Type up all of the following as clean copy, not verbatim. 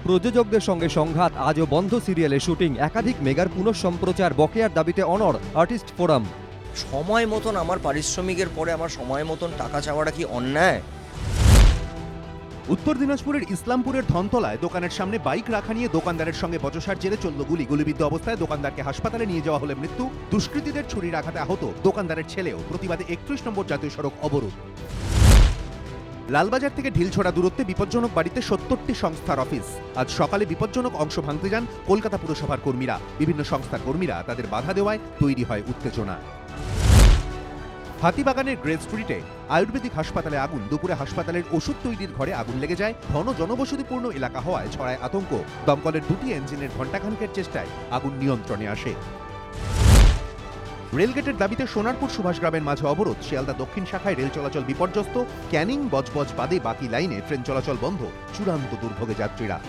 প্রযোজকদের সঙ্গে সংঘাত, আজও বন্ধ সিরিয়ালের শুটিং, একাধিক মেগার পুনঃসম্প্রচার, বকেয়ার দাবিতে অনড় আর্টিস্ট ফোরাম। সময় মতন আমার পারিশ্রমিকের পরে আমার সময় মতন টাকা চাওয়াটা কি অন্যায়? উত্তর দিনাজপুরের ইসলামপুরের ধনতলায় দোকানের সামনে বাইক রাখা নিয়ে দোকানদারের সঙ্গে বচসার জেরে চলল গুলি। গুলিবিদ্ধ অবস্থায় দোকানদারকে হাসপাতালে নিয়ে যাওয়া হলে মৃত্যু। দুষ্কৃতীদের ছুরির আঘাতে আহত দোকানদারের ছেলেও। প্রতিবাদে 31 নম্বর জাতীয় সড়ক অবরোধ। লালবাজার থেকে ঢিলছড়া দূরত্বে বিপজ্জনক বাড়িতে 70টি সংস্থার অফিস। আজ সকালে বিপজ্জনক অংশ ভাঙতে যান কলকাতা পুরসভার কর্মীরা। বিভিন্ন সংস্থার কর্মীরা তাদের বাধা দেওয়ায় তৈরি হয় উত্তেজনা। হাতিবাগানের গ্রেভ স্ট্রিটে আয়ুর্বেদিক হাসপাতালে আগুন। দুপুরে হাসপাতালের ওষুধ তৈরির ঘরে আগুন লেগে যায়। ঘন জনবসতিপূর্ণ এলাকা হওয়ায় ছড়ায় আতঙ্ক। দমকলের 2টি ইঞ্জিনের ঘণ্টাখানেকের চেষ্টায় আগুন নিয়ন্ত্রণে আসে। রেলগেটের দাবিতে সোনারপুর সুভাষগ্রামের মাঝে অবরোধ। শিয়ালদা দক্ষিণ শাখায় রেল চলাচল বিপর্যস্ত। ক্যানিং বজবজ বাদে বাকি লাইনে ট্রেন চলাচল বন্ধ। চূড়ান্ত দুর্ভোগে যাত্রীরা।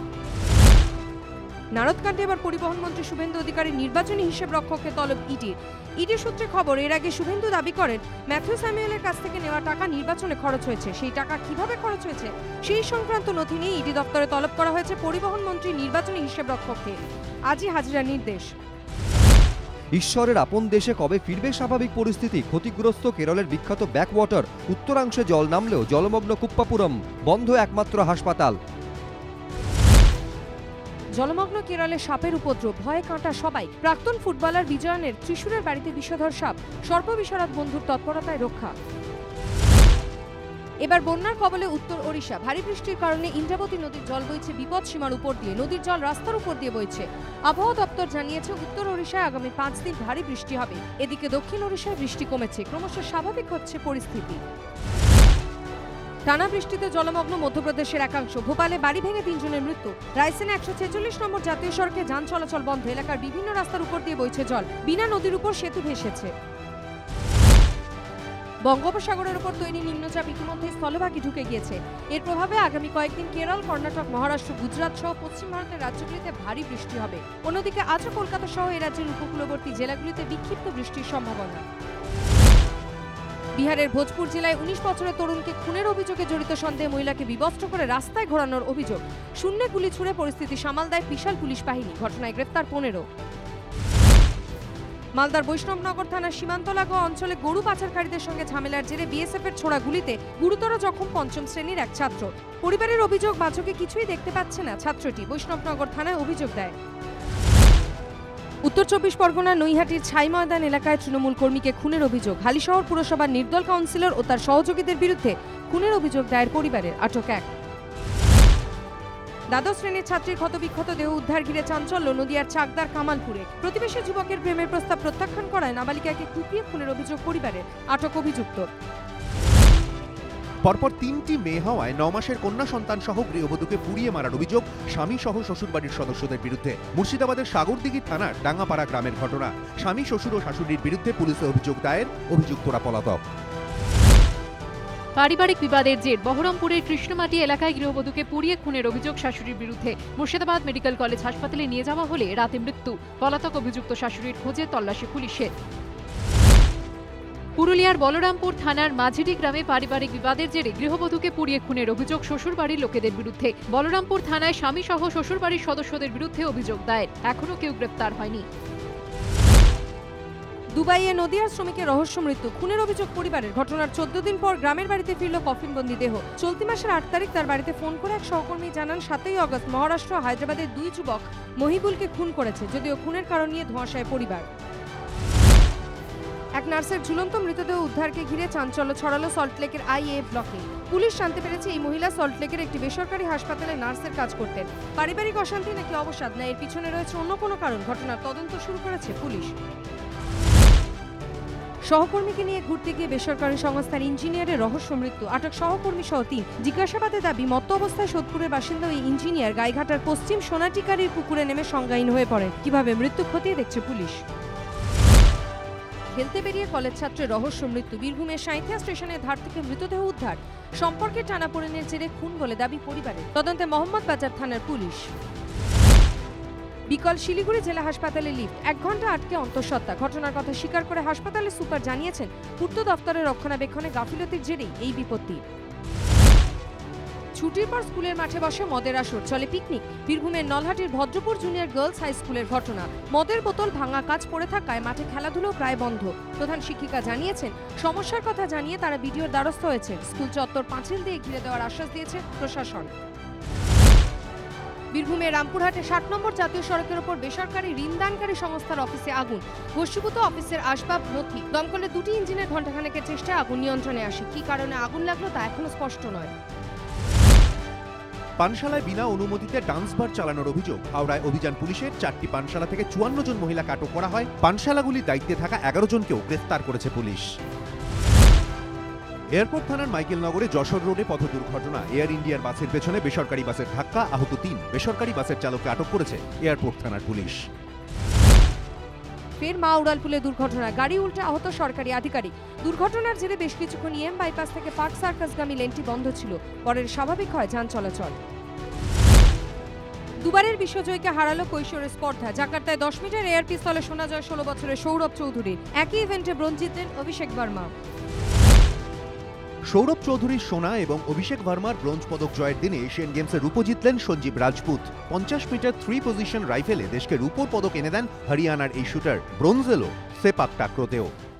নারদকাণ্ডে এবার পরিবহন মন্ত্রী শুভেন্দু অধিকারীর নির্বাচনী হিসেব রক্ষককে তলব ইডির সূত্রে খবর, এর আগে শুভেন্দু দাবি করেন ম্যাথিউ স্যামুয়েলের কাছ থেকে নেওয়া টাকা নির্বাচনে খরচ হয়েছে। সেই টাকা কিভাবে খরচ হয়েছে সেই সংক্রান্ত নথি নিয়ে ইডি দপ্তরে তলব করা হয়েছে পরিবহন মন্ত্রী নির্বাচনী হিসেব রক্ষককে। আজই হাজিরার নির্দেশ। ঈশ্বরের আপন দেশে কবে ফিরবে স্বাভাবিক পরিস্থিতি? ক্ষতিগ্রস্ত কেরলের বিখ্যাত ব্যাকওয়াটার। উত্তরাংশে জল নামলেও জলমগ্ন কুপ্পাপুরম। বন্ধ একমাত্র হাসপাতাল। জলমগ্ন কেরলে সাপের উপদ্রব, ভয়ে কাঁটা সবাই। প্রাক্তন ফুটবলার বিজয়নের ত্রিশূরের বাড়িতে বিষধর সাপ। সর্পবিশারদ বন্ধুর তৎপরতায় রক্ষা। এবার বন্যার কবলে উত্তর ওড়িশা। ভারী বৃষ্টির কারণে ইন্দ্রাবতী নদীর জল বইছে বিপদ সীমার উপর দিয়ে। নদীর জল রাস্তার উপর দিয়ে বইছে। আবহাওয়া দপ্তর জানিয়েছে উত্তর ওড়িশায় আগামী 5 দিন ভারী বৃষ্টি হবে। এদিকে দক্ষিণ ওড়িশায় বৃষ্টি কমেছে, ক্রমশ স্বাভাবিক হচ্ছে পরিস্থিতি। টানা বৃষ্টিতে জলমগ্ন মধ্যপ্রদেশের একাংশ। ভোপালে বাড়ি ভেঙে 3 জনের মৃত্যু। রায়সেনে 146 নম্বর জাতীয় সড়কে যান চলাচল বন্ধ। এলাকার বিভিন্ন রাস্তার উপর দিয়ে বইছে জল। বিনা নদীর উপর সেতু ভেসেছে। বঙ্গোপসাগরের উপর তৈরি নিম্নচাপ ইতিমধ্যে স্থলভাগে ঢুকে গিয়েছে। এর প্রভাবে আগামী কয়েকদিন কেরল, কর্ণাটক, মহারাষ্ট্র, গুজরাট সহ পশ্চিম ভারতের রাজ্যগুলিতে ভারী বৃষ্টি হবে। অন্যদিকে আজও কলকাতা সহ এই রাজ্যের উপকূলবর্তী জেলাগুলিতে বিক্ষিপ্ত বৃষ্টির সম্ভাবনা। বিহারের ভোজপুর জেলায় 19 বছরের তরুণকে খুনের অভিযোগে জড়িত সন্দেহে মহিলাকে বিবস্ত্র করে রাস্তায় ঘোরানোর অভিযোগ। শূন্যে গুলি ছুড়ে পরিস্থিতি সামাল দেয় বিশাল পুলিশ বাহিনী। ঘটনায় গ্রেফতার 15। মালদার বৈষ্ণবনগর থানার সীমান্তলাগো অঞ্চলে গরু পাচারকারীদের সঙ্গে ঝামেলার জেরে বিএসএফ এর ছোড়া গুলিতে গুরুতর জখম 5ম শ্রেণীর এক ছাত্র। পরিবারের অভিযোগ, বাচ্চাকে কিছুই দেখতে পাচ্ছে না ছাত্রটি। বৈষ্ণবনগর থানায় অভিযোগ দেয়। উত্তর 24 পরগনার নৈহাটির ছাই ময়দান এলাকায় তৃণমূল কর্মীকে খুনের অভিযোগ। হালিশহর পুরসভার নির্দল কাউন্সিলর ও তার সহযোগীদের বিরুদ্ধে খুনের অভিযোগ দায়ের পরিবারের। আটক 1। দ্বাদশ শ্রেণীর ছাত্রীর ক্ষতবিক্ষত দেহ উদ্ধার ঘিরে চাঞ্চল্য নদিয়ার চাকদার কামালপুরে। প্রতিবেশী যুবকের প্রেমের প্রস্তাব প্রত্যাখ্যান করায় নাবালিকাকে কুপিয়ে খুনের অভিযোগ পরিবারের। আটক অভিযুক্ত। পরপর 3টি মেয়ে হওয়ায় 9 মাসের কন্যা সন্তান সহ গৃহবধূকে পুড়িয়ে মারার অভিযোগ স্বামী সহ শ্বশুরবাড়ির সদস্যদের বিরুদ্ধে। মুর্শিদাবাদের সাগরদিঘি থানার ডাঙ্গাপাড়া গ্রামের ঘটনা। স্বামী, শ্বশুর ও শাশুড়ির বিরুদ্ধে পুলিশে অভিযোগ দায়ের। অভিযুক্তরা পলাতক। পারিবারিক বিবাদের জের বহরমপুরের কৃষ্ণমাটি এলাকায় গৃহবধূকে পুড়িয়ে খুনের অভিযোগ শাশুড়ির বিরুদ্ধে। মুর্শিদাবাদ মেডিকেল কলেজ হাসপাতালে নিয়ে যাওয়া হলে রাতে মৃত্যু। পলাতক অভিযুক্ত শাশুড়ির খোঁজে তল্লাশি পুলিশের। পুরুলিয়ার বলরামপুর থানার মাঝিডি গ্রামে পারিবারিক বিবাদের জেরে গৃহবধূকে পুড়িয়ে খুনের অভিযোগ শ্বশুরবাড়ির লোকেদের বিরুদ্ধে। বলরামপুর থানায় স্বামী সহ শ্বশুরবাড়ির সদস্যদের বিরুদ্ধে অভিযোগ দায়ের। এখনো কেউ গ্রেপ্তার হয়নি। দুবাইয়ে নদিয়ার শ্রমিকের রহস্য মৃত্যু। খুনের অভিযোগ পরিবারের। ঘটনার 14 দিন পর গ্রামের বাড়িতে ফিরল কফিনবন্দি দেহ। চলতি মাসের 8 তারিখ তার বাড়িতে ফোন করে এক সহকর্মী জানান 7ই আগস্ট মহারাষ্ট্র হায়দ্রাবাদের 2 যুবক মহিবুলকে খুন করেছে। যদিও খুনের কারণ নিয়ে ধোঁয়াশায় পরিবার। এক নার্সের ঝুলন্ত মৃতদেহ উদ্ধারকে ঘিরে চাঞ্চল্য ছড়ালো সল্টলেকের আইএ ব্লকে। পুলিশ জানতে পেরেছে এই মহিলা সল্টলেকের একটি বেসরকারি হাসপাতালে নার্সের কাজ করতেন। পারিবারিক অশান্তি নাকি অবসাদ, না এর পিছনে রয়েছে অন্য কোনো কারণ, ঘটনার তদন্ত শুরু করেছে পুলিশ। সহকর্মীকে নিয়ে ঘুরতে গিয়ে বেসরকারি সংস্থার ইঞ্জিনিয়ারের রহস্য মৃত্যু। আটক সহকর্মী সহ 3। জিজ্ঞাসাবাদে দাবি, মত্ত অবস্থায় সোদপুরের বাসিন্দা ওই ইঞ্জিনিয়ার গাইঘাটার পশ্চিম সোনাটিকারির পুকুরে নেমে সংজ্ঞাহীন হয়ে পড়েন। কিভাবে মৃত্যু খতিয়ে দেখছে পুলিশ। খেলতে বেরিয়ে কলেজ ছাত্রের রহস্য মৃত্যু। বীরভূমের সাঁইথিয়া স্টেশনের ধার থেকে মৃতদেহ উদ্ধার। সম্পর্কে টানাপোড়েনের জেরে খুন বলে দাবি পরিবারের। তদন্তে মোহাম্মদবাজার থানার পুলিশ। বিকল শিলিগুড়ি জেলা হাসপাতালে লিফট 1 ঘন্টা আটকে অন্তঃসত্ত্বা। ঘটনার কথা স্বীকার করে হাসপাতালের সুপার জানিয়েছেন পূর্ত দফতরের রক্ষণাবেক্ষণে গাফিলতির জেরেই এই বিপত্তি। ছুটির পর স্কুলের মাঠে বসে মদের আসর, চলে পিকনিক। বীরভূমের নলহাটির ভদ্রপুর জুনিয়র গার্লস হাই স্কুলের ঘটনা। মদের বোতল ভাঙা কাজ পড়ে থাকায় মাঠে খেলাধুলো প্রায় বন্ধ। প্রধান শিক্ষিকা জানিয়েছেন, সমস্যার কথা জানিয়ে তারা বিডিওর দ্বারস্থ হয়েছে। স্কুল চত্বর পাঁচিল দিয়ে ঘিরে দেওয়ার আশ্বাস দিয়েছে প্রশাসন। বীরভূমের রামপুরহাটে 60 নম্বর জাতীয় সড়কের ওপর বেসরকারি ঋণদানকারী সংস্থার অফিসে আগুন। ভস্মীভূত অফিসের আসবাব, নথি, দমকলের 2টি ইঞ্জিনের ঘণ্টাখানেকের চেষ্টায় আগুন নিয়ন্ত্রণে আসে। কী কারণে আগুন লাগলো তা এখনো স্পষ্ট নয়। পানশালায় বিনা অনুমতিতে ডান্স বার চালানোর অভিযোগ। হাওড়ায় অভিযান পুলিশের 4টি পানশালা থেকে 54 জন মহিলাকে আটক করা হয়। পানশালাগুলির দায়িত্বে থাকা 11 জনকেও গ্রেফতার করেছে পুলিশ। এয়ারপোর্ট থানার মাইকেলনগরে যশোর রোডে পথ দুর্ঘটনা। এয়ার ইন্ডিয়ার বাসের পেছনে বেসরকারি বাসের ধাক্কা, আহত 3। বেসরকারি বাসের চালককে আটক করেছে এয়ারপোর্ট থানার পুলিশ। ফের মা উড়ালপুলে দুর্ঘটনা, গাড়ি উল্টে আহত সরকারি আধিকারিক। দুর্ঘটনার জেরে বেশ কিছুক্ষণ ইএম বাইপাস থেকে পার্ক সার্কাসগামী লেনটি বন্ধ ছিল। পরের স্বাভাবিক হয় যান চলাচল। দুবারের বিশ্বজয়ীকে হারালো কৈশোরের স্পর্ধা। জাকার্তায় 10 মিটার এয়ার পিস্তলে সোনা জয় 16 বছরের সৌরভ চৌধুরীর। একই ইভেন্টে ব্রোঞ্জ জিতলেন অভিষেক ভার্মা। সৌরভ চৌধুরীর সোনা এবং অভিষেক ভার্মার ব্রোঞ্জ পদক জয়ের দিনে এশিয়ান গেমসে রূপো জিতলেন সঞ্জীব রাজপুত। 50 মিটার 3 পজিশন রাইফেলে দেশকে রূপোর পদক এনে দেন হরিয়ানার এই শুটার। ব্রোঞ্জ এলো সেপাক টাক্রোতেও।